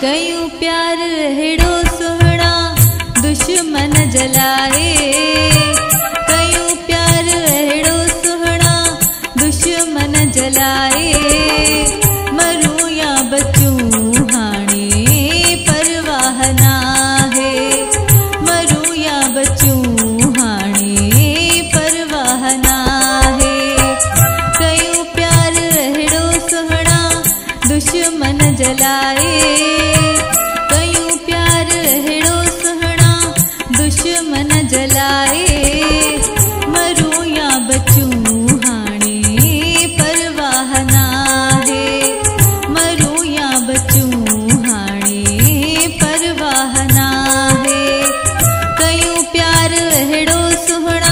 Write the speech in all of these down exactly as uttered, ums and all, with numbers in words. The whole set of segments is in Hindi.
कयूं प्यार हेड़ो सुहणा दुश्मन जलाए। कयूं प्यार हेड़ो सुहणा दुश्मन जलाए। मरूं या बचूं हाणे परवाह नाहे। मरूं या बचूं हाणे परवाह नाहे। कयूं प्यार हेड़ो सुहणा दुश्मन जलाए। कयूं प्यार हेड़ो सुहणा दुश्मन जलाए। मरूं या बचूं हाणे परवाह नाहे। मरूं या बचूं हाणे परवाह नाहे। कयूं प्यार हेड़ो सुहणा।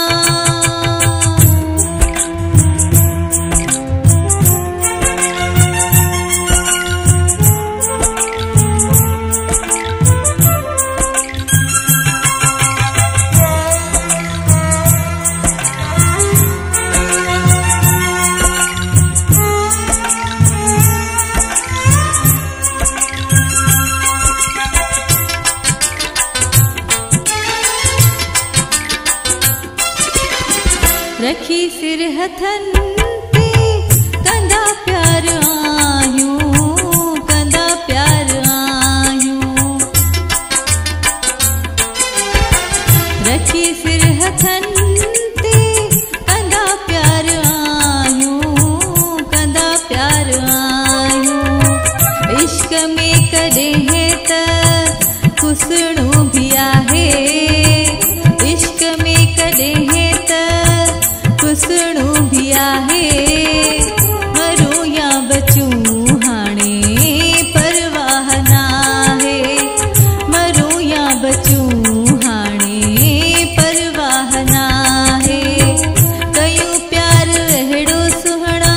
रखी सिर हथन ते कंदा प्यार आयूं। कंदा प्यार आयूं। रखी सिर हथन ते कंदा प्यार आयूं। कंदा प्यार आयूं। इश्क में कॾहिं त कुसणो भी आहे। इश्क में कॾहिं त कुसणो भी आहे। मरूं या बचूं हाणे परवाह नाहे। मरूं या बचूं हाणे परवाह नाहे। कयूं प्यार हेड़ो सुहणा।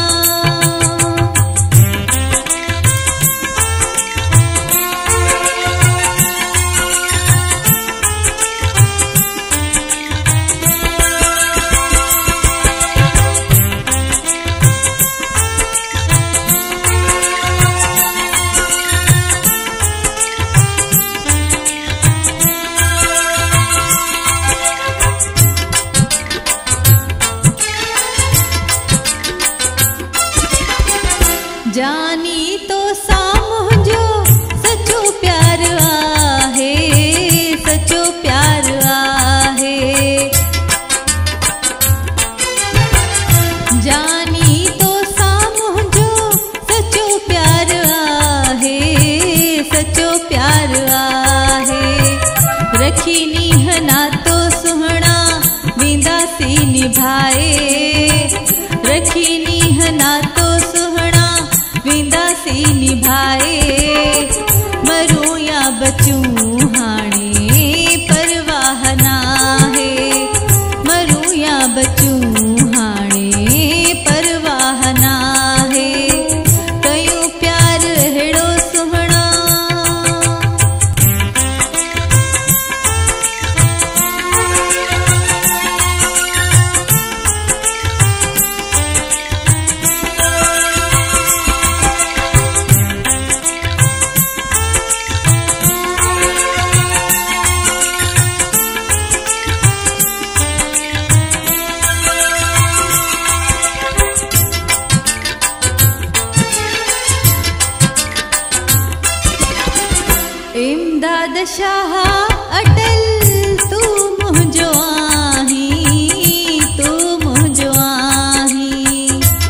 जानी तो साम्हूं जो सचो प्यार आहे। सचो प्यार आहे। जानी तो साम्हूं जो सचो प्यार आहे। सचो प्यार आहे। रखी नीह नातो सुहणा वेंदासी निभाए। रखी नीह नातो सुहणा वेंदासी निभाए। मरूं या बचूं हाणे परवाह नाहे। मरूं या बचूं हाणे परवाह नाहे। कयूं प्यार हेड़ो सुहणा। इमदाद शाह अटल तू मुंहिंजो आहीं। तू मुंहिंजो आहीं।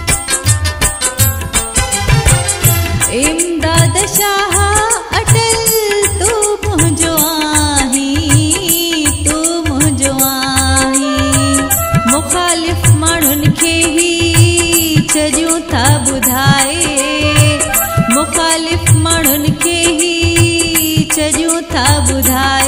इमदाद शाह अटल तू मुंहिंजो आहीं। तू मुंहिंजो आहीं। मुखालिफ़ माण्हुनि खे ही चरियूं था ॿुधाए। मुखालिफ़ माण्हुनि खे ही चरियूं था ॿुधाए।